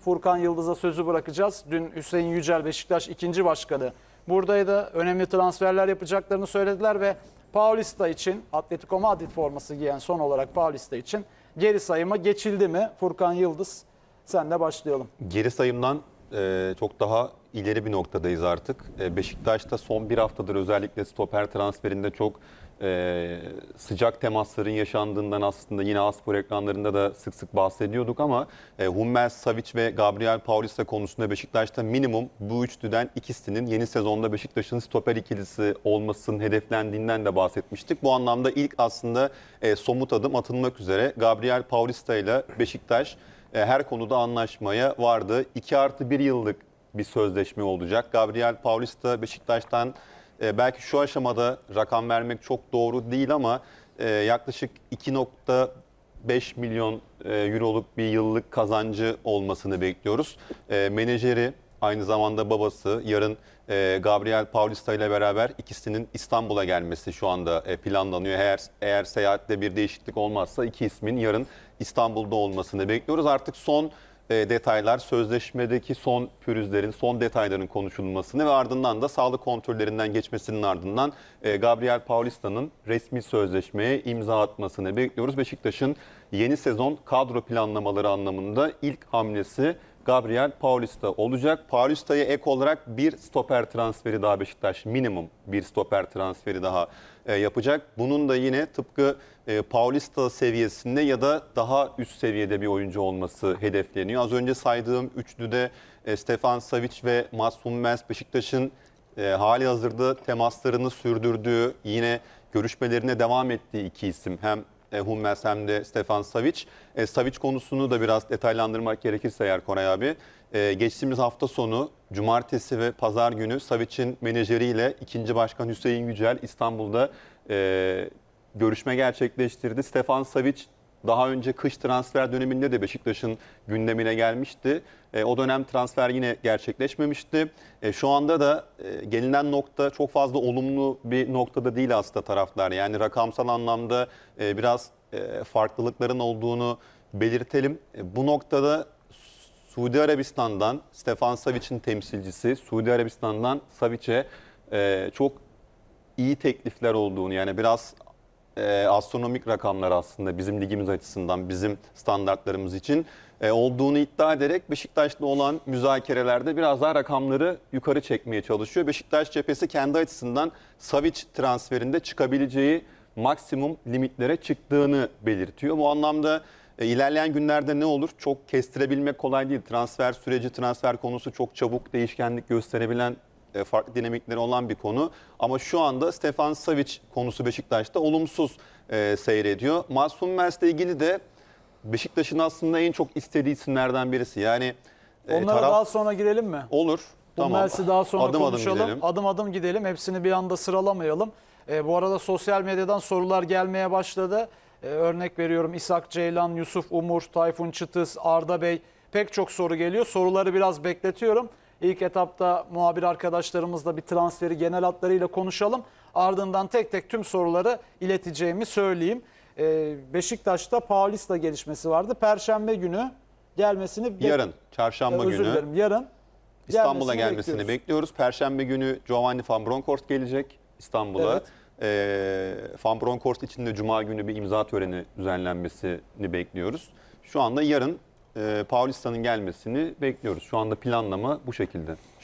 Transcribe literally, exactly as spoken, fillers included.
Furkan Yıldız'a sözü bırakacağız. Dün Hüseyin Yücel, Beşiktaş ikinci başkanı buradaydı. Önemli transferler yapacaklarını söylediler ve Paulista için, Atletico Madrid forması giyen son olarak Paulista için geri sayıma geçildi mi? Furkan Yıldız, senle başlayalım. Geri sayımdan e, çok daha ileri bir noktadayız artık. E, Beşiktaş'ta son bir haftadır özellikle stoper transferinde çok e, sıcak temasların yaşandığından aslında yine Aspor ekranlarında da sık sık bahsediyorduk ama e, Hummels, Savic ve Gabriel Paulista konusunda Beşiktaş'ta minimum bu üçlüden ikisinin yeni sezonda Beşiktaş'ın stoper ikilisi olmasının hedeflendiğinden de bahsetmiştik. Bu anlamda ilk aslında e, somut adım atılmak üzere Gabriel Paulista ile Beşiktaş her konuda anlaşmaya vardı. iki artı bir yıllık bir sözleşme olacak. Gabriel Paulista Beşiktaş'tan belki şu aşamada rakam vermek çok doğru değil ama yaklaşık iki nokta beş milyon euroluk bir yıllık kazancı olmasını bekliyoruz. Menajeri, aynı zamanda babası, yarın Gabriel Paulista ile beraber ikisinin İstanbul'a gelmesi şu anda planlanıyor. Eğer, eğer seyahatte bir değişiklik olmazsa iki ismin yarın İstanbul'da olmasını bekliyoruz. Artık son detaylar, sözleşmedeki son pürüzlerin, son detayların konuşulmasını ve ardından da sağlık kontrollerinden geçmesinin ardından Gabriel Paulista'nın resmi sözleşmeye imza atmasını bekliyoruz. Beşiktaş'ın yeni sezon kadro planlamaları anlamında ilk hamlesi Gabriel Paulista olacak. Paulista'ya ek olarak bir stoper transferi daha Beşiktaş, minimum bir stoper transferi daha e, yapacak. Bunun da yine tıpkı e, Paulista seviyesinde ya da daha üst seviyede bir oyuncu olması hedefleniyor. Az önce saydığım üçlüde e, Stefan Savic ve Mats Hummels Beşiktaş'ın e, hali hazırda temaslarını sürdürdüğü, yine görüşmelerine devam ettiği iki isim. Hem Hummels hem de Stefan Savic. E, Savic konusunu da biraz detaylandırmak gerekirse eğer Koray abi. E, geçtiğimiz hafta sonu cumartesi ve pazar günü Savic'in menajeriyle ikinci başkan Hüseyin Yücel İstanbul'da e, görüşme gerçekleştirdi. Stefan Savic daha önce kış transfer döneminde de Beşiktaş'ın gündemine gelmişti. E, o dönem transfer yine gerçekleşmemişti. E, şu anda da e, gelinen nokta çok fazla olumlu bir noktada değil aslında taraftar. Yani rakamsal anlamda e, biraz e, farklılıkların olduğunu belirtelim. E, bu noktada Suudi Arabistan'dan Stefan Savic'in temsilcisi, Suudi Arabistan'dan Savic'e e, çok iyi teklifler olduğunu, yani biraz e, astronomik rakamlar aslında bizim ligimiz açısından, bizim standartlarımız için e, olduğunu iddia ederek Beşiktaş'la olan müzakerelerde biraz daha rakamları yukarı çekmeye çalışıyor. Beşiktaş cephesi kendi açısından Savic transferinde çıkabileceği maksimum limitlere çıktığını belirtiyor. Bu anlamda e, ilerleyen günlerde ne olur çok kestirebilmek kolay değil. Transfer süreci, transfer konusu çok çabuk değişkenlik gösterebilen, farklı dinamikleri olan bir konu. Ama şu anda Stefan Savic konusu Beşiktaş'ta olumsuz e, seyrediyor. Mats Hummels'le ilgili de Beşiktaş'ın aslında en çok istediği isimlerden birisi. Yani e, Onlara taraf... daha sonra girelim mi? Olur. Hummels'i tamam. Daha sonra adım konuşalım. Adım gidelim. adım adım gidelim. Hepsini bir anda sıralamayalım. E, bu arada sosyal medyadan sorular gelmeye başladı. E, örnek veriyorum İshak Ceylan, Yusuf Umur, Tayfun Çıtıs, Arda Bey, pek çok soru geliyor. Soruları biraz bekletiyorum. İlk etapta muhabir arkadaşlarımızla bir transferi genel hatlarıyla konuşalım. Ardından tek tek tüm soruları ileteceğimi söyleyeyim. Ee, Beşiktaş'ta Paulista gelişmesi vardı. Perşembe günü gelmesini bekliyoruz. Yarın, çarşamba ee, özür günü. dilerim, yarın İstanbul'a gelmesini, gelmesini bekliyoruz. bekliyoruz. Perşembe günü Giovanni Van Bronckhorst gelecek İstanbul'a. Evet. Ee, Van Bronckhorst için de Cuma günü bir imza töreni düzenlenmesini bekliyoruz. Şu anda yarın e, Paulista'nın gelmesini bekliyoruz. Şu anda planlama bu şekilde.